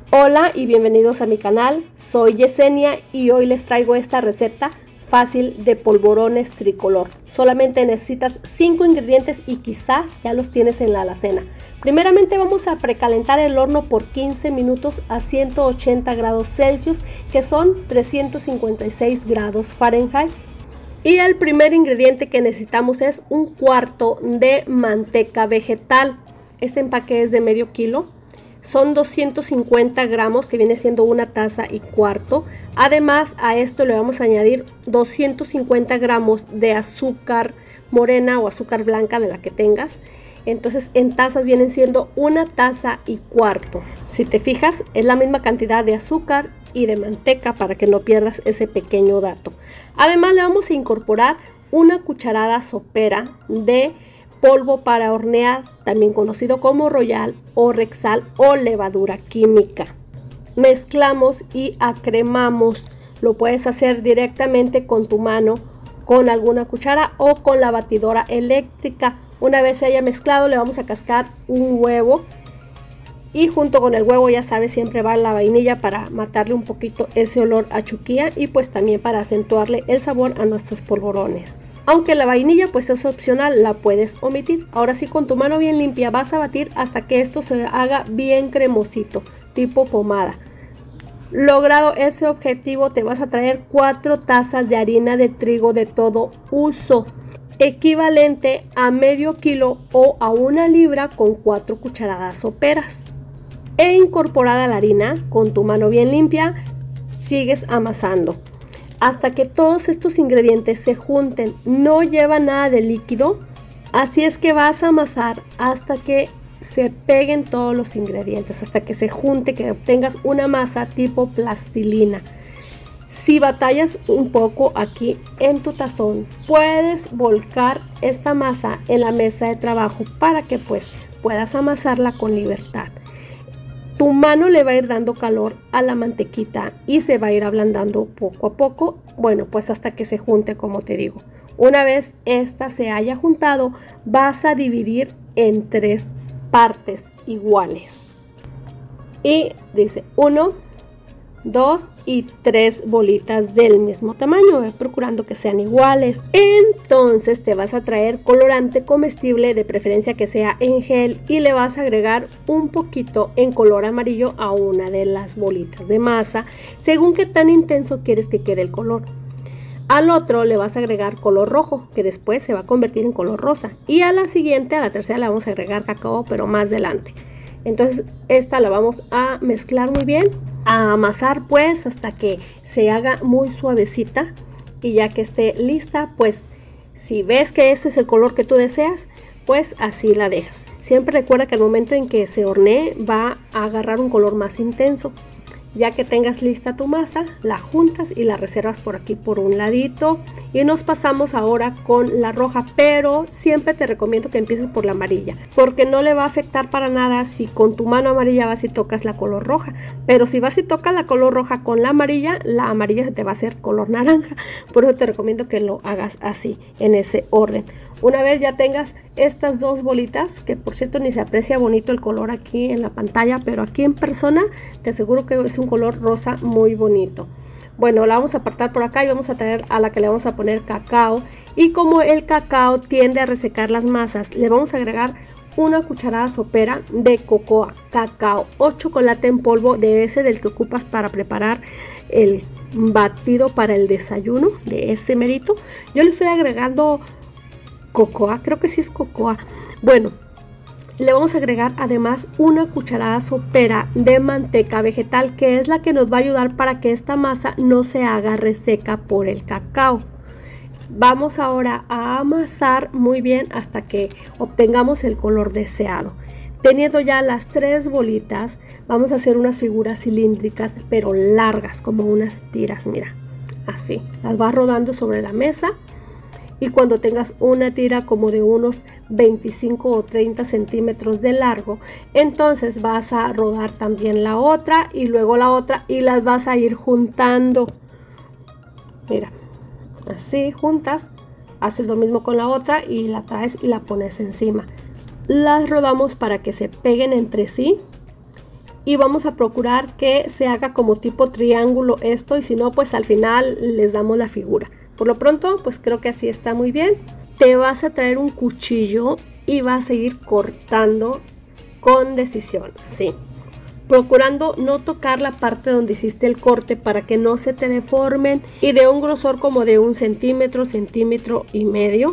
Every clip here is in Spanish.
Hola y bienvenidos a mi canal, soy Yesenia y hoy les traigo esta receta fácil de polvorones tricolor. Solamente necesitas 5 ingredientes y quizá ya los tienes en la alacena. Primeramente vamos a precalentar el horno por 15 minutos a 180 grados Celsius, que son 356 grados Fahrenheit. Y el primer ingrediente que necesitamos es 1/4 de manteca vegetal. Este empaque es de medio kilo. Son 250 gramos, que viene siendo 1,25 tazas. Además, a esto le vamos a añadir 250 gramos de azúcar morena o azúcar blanca, de la que tengas. Entonces, en tazas vienen siendo 1,25 tazas. Si te fijas, es la misma cantidad de azúcar y de manteca, para que no pierdas ese pequeño dato. Además, le vamos a incorporar una cucharada sopera de polvo para hornear, también conocido como Royal o Rexal o levadura química. Mezclamos y acremamos. Lo puedes hacer directamente con tu mano, con alguna cuchara o con la batidora eléctrica. Una vez se haya mezclado, le vamos a cascar un huevo y junto con el huevo, ya sabes, siempre va la vainilla para matarle un poquito ese olor a chuquía y pues también para acentuarle el sabor a nuestros polvorones. Aunque la vainilla pues es opcional, la puedes omitir. Ahora sí, con tu mano bien limpia vas a batir hasta que esto se haga bien cremosito, tipo pomada. Logrado ese objetivo, te vas a traer 4 tazas de harina de trigo de todo uso, equivalente a medio kilo o a 1 libra, con 4 cucharadas soperas. E incorporada la harina, con tu mano bien limpia, sigues amasando hasta que todos estos ingredientes se junten. No lleva nada de líquido, así es que vas a amasar hasta que se peguen todos los ingredientes, hasta que se junte, que obtengas una masa tipo plastilina. Si batallas un poco aquí en tu tazón, puedes volcar esta masa en la mesa de trabajo para que pues puedas amasarla con libertad. Tu mano le va a ir dando calor a la mantequita y se va a ir ablandando poco a poco. Bueno, pues hasta que se junte, como te digo. Una vez esta se haya juntado, vas a dividir en 3 partes iguales. Y dice 1, 2 y 3 bolitas del mismo tamaño, procurando que sean iguales. Entonces te vas a traer colorante comestible, de preferencia que sea en gel, y le vas a agregar un poquito en color amarillo a una de las bolitas de masa, según qué tan intenso quieres que quede el color. Al otro le vas a agregar color rojo, que después se va a convertir en color rosa, y a la siguiente, a la tercera, le vamos a agregar cacao, pero más adelante. Entonces esta la vamos a mezclar muy bien, a amasar pues hasta que se haga muy suavecita, y ya que esté lista, pues si ves que ese es el color que tú deseas, pues así la dejas. Siempre recuerda que al momento en que se hornee va a agarrar un color más intenso. Ya que tengas lista tu masa, la juntas y la reservas por aquí por un ladito. Y nos pasamos ahora con la roja, pero siempre te recomiendo que empieces por la amarilla, porque no le va a afectar para nada si con tu mano amarilla vas y tocas la color roja. Pero si vas y tocas la color roja con la amarilla se te va a hacer color naranja. Por eso te recomiendo que lo hagas así, en ese orden. Una vez ya tengas estas 2 bolitas, que por cierto ni se aprecia bonito el color aquí en la pantalla, pero aquí en persona te aseguro que es un color rosa muy bonito. Bueno, la vamos a apartar por acá y vamos a traer a la que le vamos a poner cacao. Y como el cacao tiende a resecar las masas, le vamos a agregar 1 cucharada sopera de cocoa, cacao o chocolate en polvo, de ese del que ocupas para preparar el batido para el desayuno, de ese merito. Yo le estoy agregando cocoa, creo que sí es cocoa. Bueno, le vamos a agregar además 1 cucharada sopera de manteca vegetal, que es la que nos va a ayudar para que esta masa no se haga reseca por el cacao. Vamos ahora a amasar muy bien hasta que obtengamos el color deseado. Teniendo ya las 3 bolitas, vamos a hacer unas figuras cilíndricas, pero largas, como unas tiras, mira, así. Las vas rodando sobre la mesa. Y cuando tengas una tira como de unos 25 o 30 centímetros de largo, entonces vas a rodar también la otra y luego la otra, y las vas a ir juntando. Mira, así juntas, haces lo mismo con la otra y la traes y la pones encima. Las rodamos para que se peguen entre sí y vamos a procurar que se haga como tipo triángulo esto, y si no pues al final les damos la figura. Por lo pronto pues creo que así está muy bien. Te vas a traer un cuchillo y vas a ir cortando con decisión, así, procurando no tocar la parte donde hiciste el corte para que no se te deformen, y de un grosor como de 1 centímetro, centímetro y medio.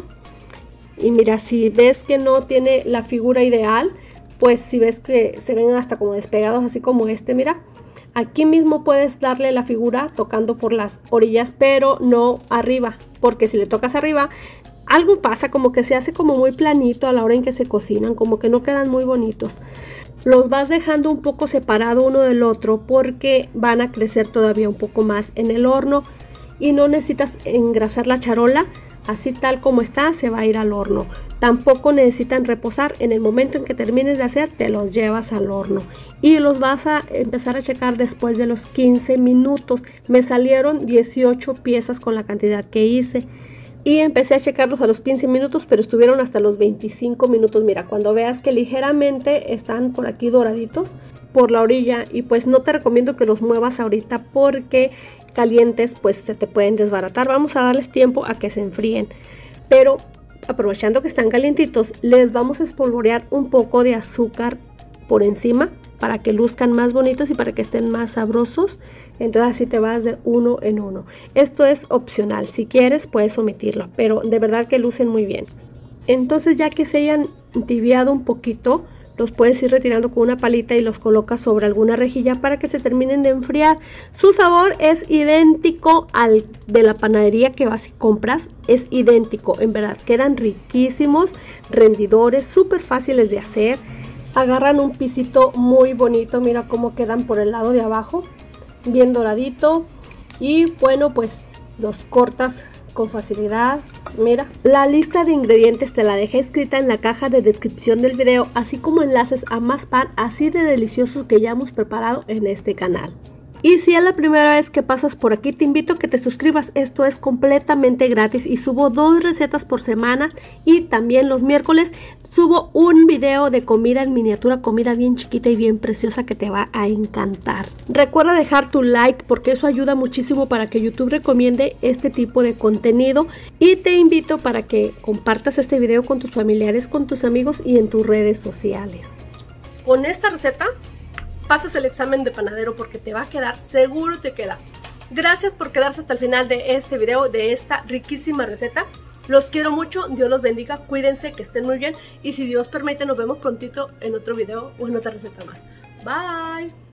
Y mira, si ves que no tiene la figura ideal, pues si ves que se ven hasta como despegados, así como este, mira, aquí mismo puedes darle la figura tocando por las orillas, pero no arriba, porque si le tocas arriba, algo pasa, como que se hace como muy planito a la hora en que se cocinan, como que no quedan muy bonitos. Los vas dejando un poco separado uno del otro porque van a crecer todavía un poco más en el horno, y no necesitas engrasar la charola. Así tal como está se va a ir al horno. Tampoco necesitan reposar. En el momento en que termines de hacer, te los llevas al horno y los vas a empezar a checar después de los 15 minutos. Me salieron 18 piezas con la cantidad que hice y empecé a checarlos a los 15 minutos, pero estuvieron hasta los 25 minutos. Mira, cuando veas que ligeramente están por aquí doraditos por la orilla, y pues no te recomiendo que los muevas ahorita porque calientes pues se te pueden desbaratar. Vamos a darles tiempo a que se enfríen, pero aprovechando que están calientitos, les vamos a espolvorear un poco de azúcar por encima para que luzcan más bonitos y para que estén más sabrosos. Entonces así te vas de uno en uno. Esto es opcional, si quieres puedes omitirlo, pero de verdad que lucen muy bien. Entonces ya que se hayan tibiado un poquito, los puedes ir retirando con una palita y los colocas sobre alguna rejilla para que se terminen de enfriar. Su sabor es idéntico al de la panadería que vas y compras, es idéntico, en verdad, quedan riquísimos, rendidores, súper fáciles de hacer. Agarran un pisito muy bonito, mira cómo quedan por el lado de abajo, bien doradito, y bueno, pues los cortas con facilidad. Mira, la lista de ingredientes te la dejé escrita en la caja de descripción del video, así como enlaces a más pan así de deliciosos que ya hemos preparado en este canal. Y si es la primera vez que pasas por aquí, te invito a que te suscribas. Esto es completamente gratis y subo 2 recetas por semana, y también los miércoles subo un video de comida en miniatura, comida bien chiquita y bien preciosa que te va a encantar. Recuerda dejar tu like porque eso ayuda muchísimo para que YouTube recomiende este tipo de contenido, y te invito para que compartas este video con tus familiares, con tus amigos y en tus redes sociales. Con esta receta pasas el examen de panadero porque te va a quedar, seguro te queda. Gracias por quedarse hasta el final de este video, de esta riquísima receta. Los quiero mucho, Dios los bendiga, cuídense, que estén muy bien, y si Dios permite nos vemos prontito en otro video o en otra receta más. Bye.